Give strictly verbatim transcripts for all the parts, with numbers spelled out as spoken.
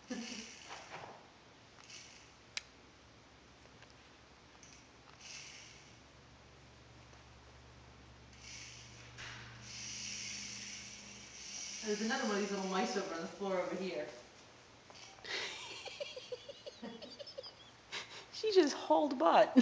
There's another one of these little mice over on the floor over here. She just hauled butt.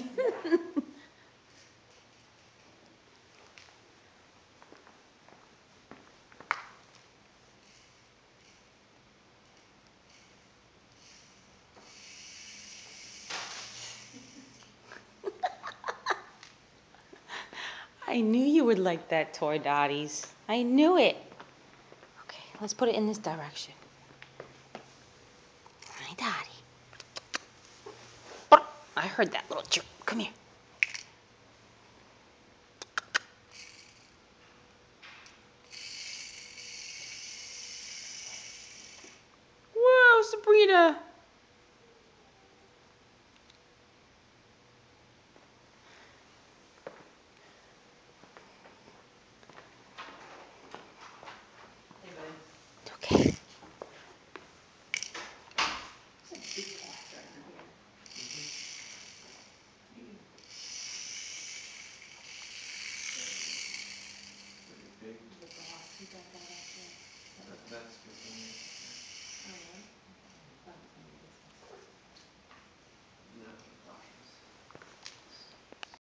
I knew you would like that toy, Dotties. I knew it. Okay, let's put it in this direction. Hi, Dottie. I heard that little jerk. Come here. Whoa, Sabrina.